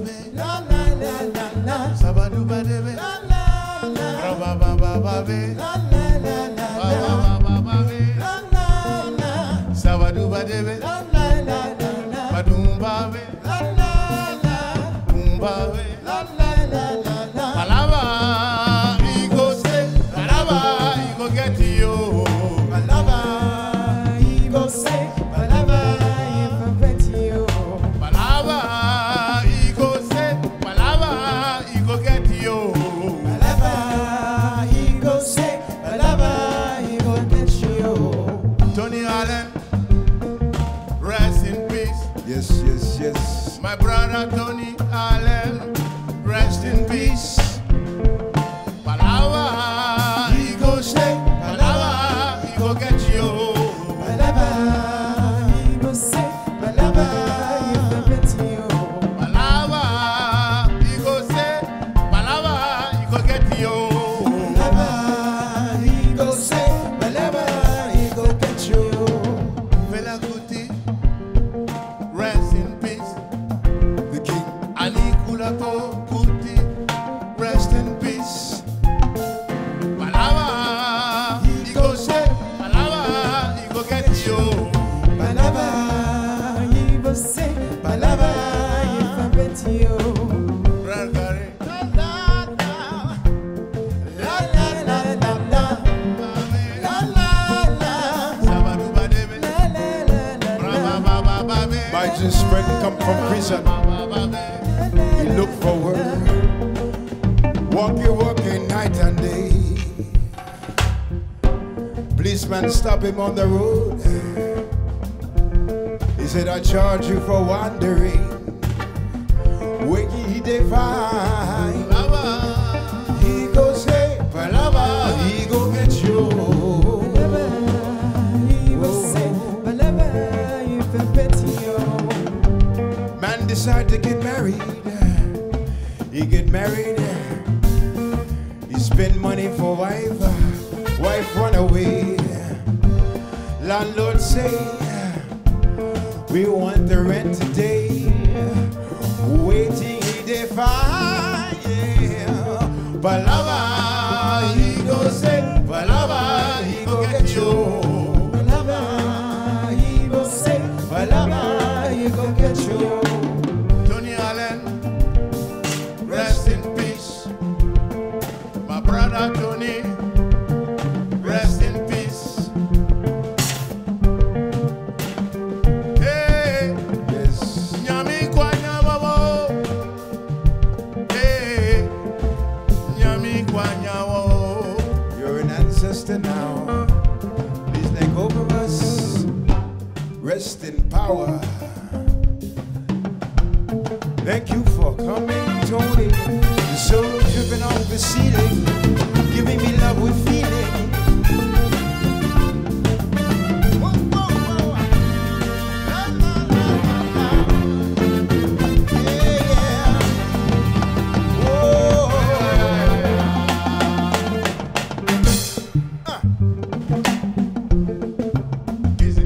My brother Tony Allen, rest in peace. Palava, he go say, Palava, he go get you. Palava, he go say, Palava, he go get you. Palava, he go say, Palava, he go get you. Palava, he go say, Palava, he go get you. Fela Kuti, rest in peace. Ali Kulato Kuti, rest in peace. Palava, he go say, Palava, he go get you. Palava, he go say, Palava, he go get you. Ragare, La la la, la la la la la, la la la, Sabadu Badebe, la la la la. Brava Baba Babe, My just friend come from prison. He look for work. Walking night and day. Policeman stop him on the road. He said, I charge you for wandering. Wakey he define. He go say, Palava, he go get you. He go say, Palava, he go get you. Man decide to get married. He get married. He spend money for wife. Wife run away. Landlord say, we want the rent today. Waiting he define. Palava, he go say, Palava, he go get you. Palava, he go say, Palava, he go get you. Tony Allen, rest in peace. My brother Tony, rest in peace. Hey, Yes. Nyami Kwanya Wawo. Hey, Nyami Kwanya Wawo. You're an ancestor now. Please take over us. Rest in power. Thank you for coming, Tony. The soul dripping off the ceiling, giving me love with feeling. Whoa, whoa, whoa. La, la, la, la, la. Yeah, yeah. Whoa. Easy,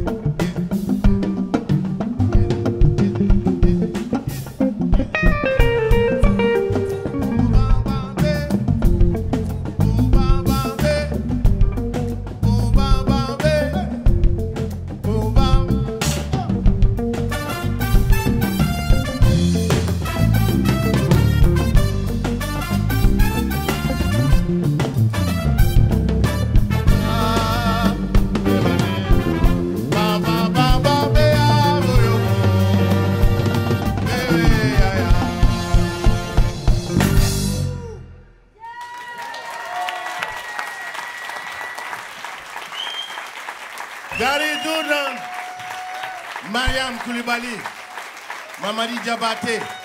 Gary Doudan, Mariam Koulibaly, Mamadi Diabaté.